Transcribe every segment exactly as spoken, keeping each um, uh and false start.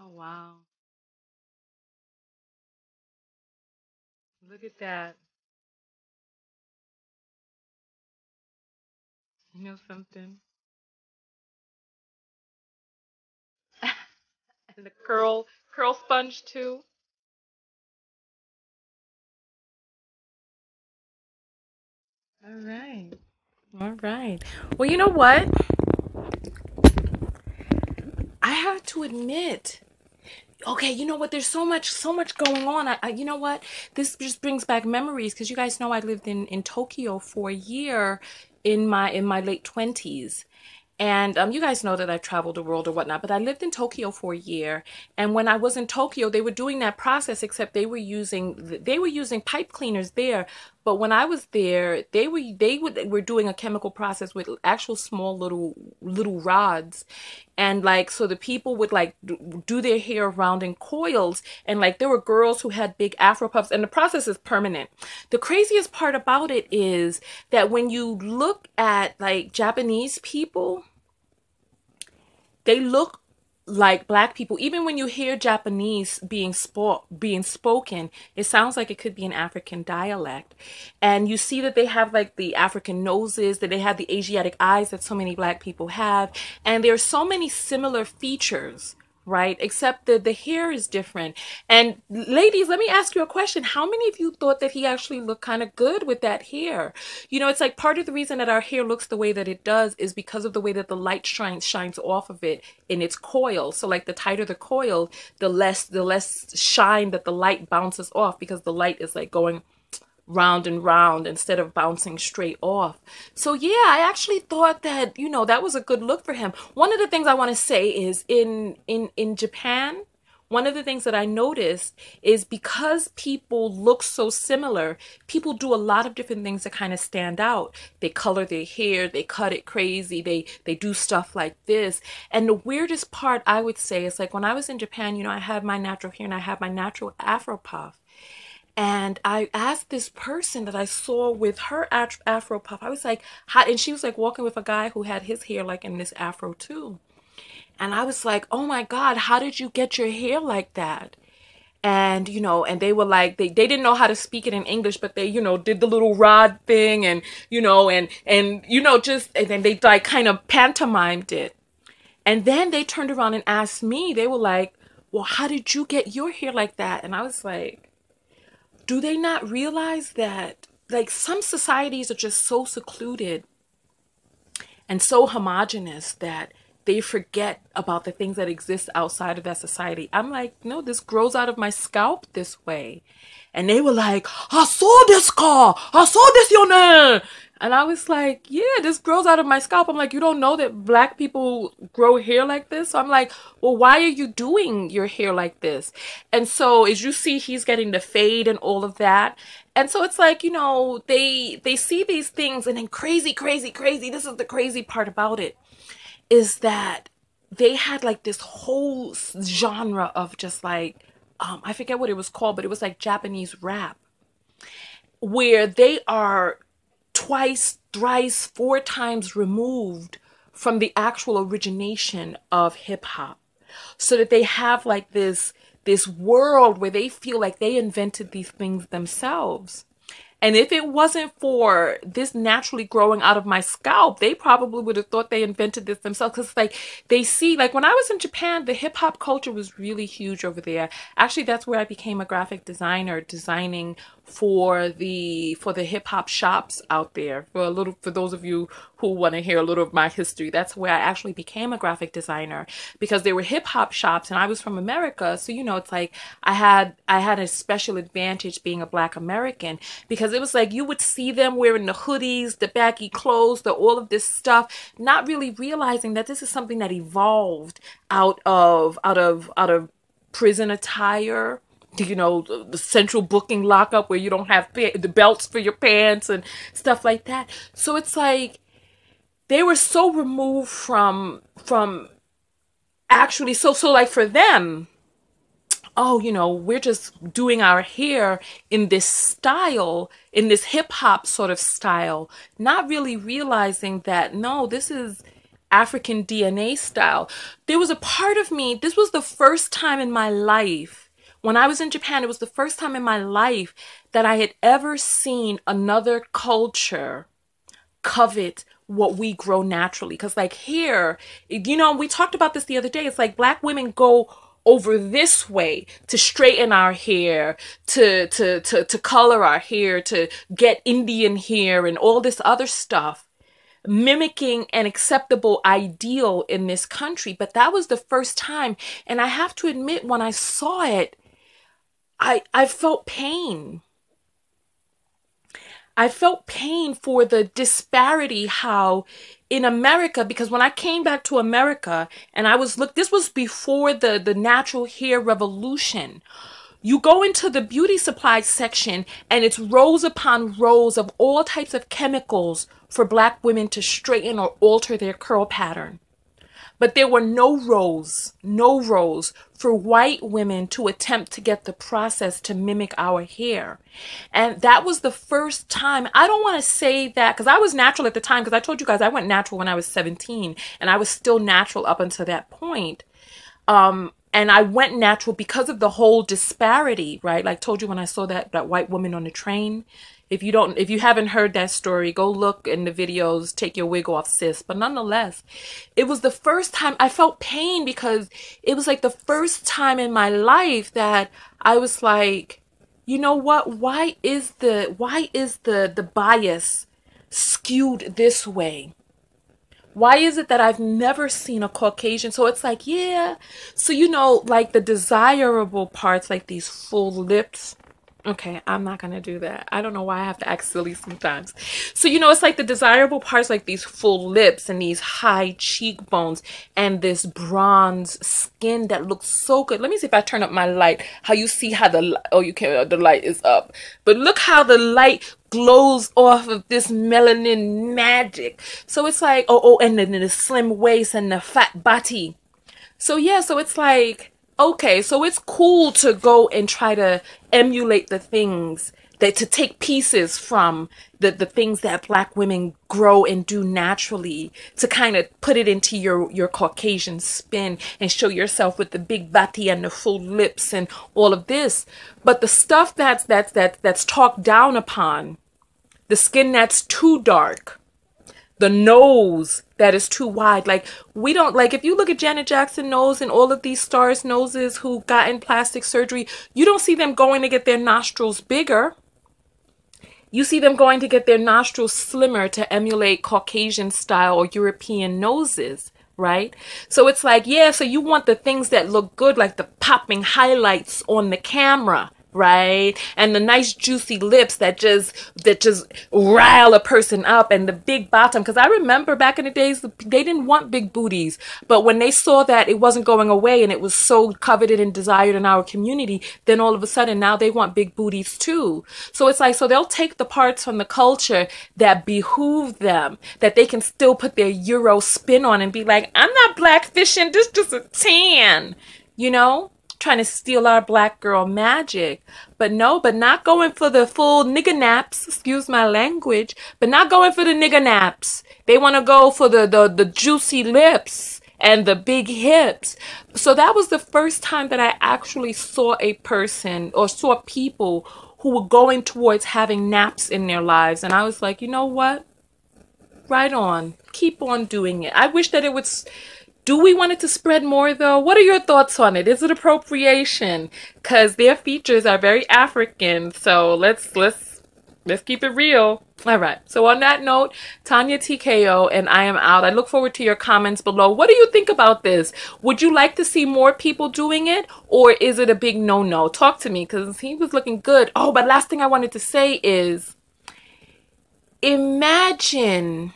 Oh, wow. Look at that. You know something? And the curl curl sponge too. All right. All right. Well, you know what? I have to admit. Okay, you know what? There's so much, so much going on. I, I you know what? This just brings back memories because you guys know I lived in in Tokyo for a year in my in my late twenties. And um, you guys know that I've traveled the world or whatnot, but I lived in Tokyo for a year. And when I was in Tokyo, they were doing that process, except they were using they were using pipe cleaners there. But when I was there, they were they would were doing a chemical process with actual small little little rods, and like so the people would like do their hair around in coils, and like there were girls who had big afro puffs, and the process is permanent. The craziest part about it is that when you look at like Japanese people, they look like black people. Even when you hear Japanese being spo- being spoken, it sounds like it could be an African dialect. And you see that they have like the African noses, that they have the Asiatic eyes that so many black people have, and there's so many similar features, right? Except that the hair is different. And ladies, let me ask you a question. How many of you thought that he actually looked kind of good with that hair? You know, it's like part of the reason that our hair looks the way that it does is because of the way that the light shines shines off of it in its coil. So like the tighter the coil, the less the less shine that the light bounces off, because the light is like going round and round instead of bouncing straight off. So yeah, I actually thought that, you know, that was a good look for him. One of the things I want to say is in in in Japan, one of the things that I noticed is because people look so similar, people do a lot of different things to kind of stand out. They color their hair, they cut it crazy, they they do stuff like this. And the weirdest part I would say is like when I was in Japan, you know, I had my natural hair and I had my natural afro puff. And I asked this person that I saw with her afro puff, I was like, how, and she was like walking with a guy who had his hair like in this afro too. And I was like, oh my God, how did you get your hair like that? And, you know, and they were like, they, they didn't know how to speak it in English, but they, you know, did the little rod thing and, you know, and, and, you know, just, and then they like kind of pantomimed it. And then they turned around and asked me, they were like, well, how did you get your hair like that? And I was like, do they not realize that like some societies are just so secluded and so homogenous that they forget about the things that exist outside of that society? I'm like, no, this grows out of my scalp this way. And they were like, I saw this car. I saw this your name. And I was like, yeah, this grows out of my scalp. I'm like, you don't know that black people grow hair like this? So I'm like, well, why are you doing your hair like this? And so as you see, he's getting the fade and all of that. And so it's like, you know, they they see these things and then crazy, crazy, crazy. This is the crazy part about it, is that they had like this whole genre of just like, um, I forget what it was called, but it was like Japanese rap, where they are twice, thrice, four times removed from the actual origination of hip hop. So that they have like this this world where they feel like they invented these things themselves. And if it wasn't for this naturally growing out of my scalp, they probably would have thought they invented this themselves. Because like they see, like when I was in Japan, the hip hop culture was really huge over there. Actually, that's where I became a graphic designer, designing for the for the hip hop shops out there. For a little, for those of you who want to hear a little of my history, that's where I actually became a graphic designer, because there were hip hop shops, and I was from America, so you know it's like I had I had a special advantage being a Black American, because it was like you would see them wearing the hoodies, the baggy clothes, the all of this stuff, not really realizing that this is something that evolved out of out of out of prison attire, you know, the central booking lockup where you don't have pa- the belts for your pants and stuff like that. So it's like they were so removed from from actually so so like for them, oh, you know, we're just doing our hair in this style, in this hip hop sort of style, not really realizing that no, this is African D N A style. There was a part of me, this was the first time in my life, when I was in Japan, it was the first time in my life that I had ever seen another culture covet what we grow naturally. Because like here, you know, we talked about this the other day. It's like black women go over this way to straighten our hair, to to to to color our hair, to get Indian hair and all this other stuff, mimicking an acceptable ideal in this country. But that was the first time, and I have to admit, when I saw it, I I felt pain. I felt pain for the disparity, how in America, because when I came back to America and I was, look, this was before the, the natural hair revolution. You go into the beauty supply section and it's rows upon rows of all types of chemicals for black women to straighten or alter their curl pattern. But there were no rows, no rows for white women to attempt to get the process to mimic our hair. And that was the first time. I don't want to say that, because I was natural at the time, because I told you guys I went natural when I was seventeen, and I was still natural up until that point. Um, and I went natural because of the whole disparity, right? Like I told you when I saw that, that white woman on the train. If you don't, if you haven't heard that story, go look in the videos, take your wig off, sis. But nonetheless, it was the first time I felt pain, because it was like the first time in my life that I was like, you know what? Why is the, why is the, the bias skewed this way? Why is it that I've never seen a Caucasian? So it's like, yeah. So, you know, like the desirable parts, like these full lips. Okay, I'm not going to do that. I don't know why I have to act silly sometimes. So, you know, it's like the desirable parts, like these full lips and these high cheekbones and this bronze skin that looks so good. Let me see if I turn up my light. How you see how the, oh, you can't, the light is up. But look how the light glows off of this melanin magic. So it's like, oh, oh, and then the slim waist and the fat body. So yeah, so it's like, okay, so it's cool to go and try to emulate the things that, to take pieces from the, the things that black women grow and do naturally, to kind of put it into your, your Caucasian spin and show yourself with the big bati and the full lips and all of this. But the stuff that's, that's, that's, that's talked down upon, the skin that's too dark, the nose that is too wide. Like, we don't, like, if you look at Janet Jackson nose and all of these stars' noses who got in plastic surgery, you don't see them going to get their nostrils bigger. You see them going to get their nostrils slimmer to emulate Caucasian style or European noses, right? So it's like, yeah, so you want the things that look good, like the popping highlights on the camera, right? And the nice juicy lips that just that just rile a person up, and the big bottom. Because I remember back in the days, they didn't want big booties, but when they saw that it wasn't going away and it was so coveted and desired in our community, then all of a sudden now they want big booties too. So it's like, so they'll take the parts from the culture that behoove them, that they can still put their Euro spin on and be like, I'm not blackfishing, this just a tan, you know? Trying to steal our black girl magic. But no, but not going for the full nigger naps, excuse my language, but not going for the nigger naps. They want to go for the, the, the juicy lips and the big hips. So that was the first time that I actually saw a person or saw people who were going towards having naps in their lives. And I was like, you know what? Right on. Keep on doing it. I wish that it would... Do we want it to spread more, though? What are your thoughts on it? Is it appropriation? Because their features are very African. So let's let's let's keep it real. All right. So on that note, Tanya T K O, and I am out. I look forward to your comments below. What do you think about this? Would you like to see more people doing it, or is it a big no-no? Talk to me, because he was looking good. Oh, but last thing I wanted to say is, imagine...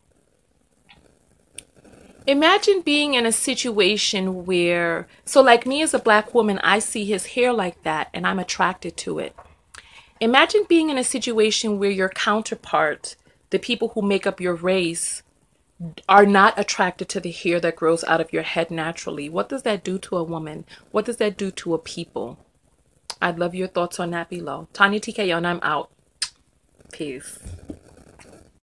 Imagine being in a situation where, so like me as a black woman, I see his hair like that and I'm attracted to it. Imagine being in a situation where your counterpart, the people who make up your race, are not attracted to the hair that grows out of your head naturally. What does that do to a woman? What does that do to a people? I'd love your thoughts on that below. Tanya T K O, and I'm out. Peace.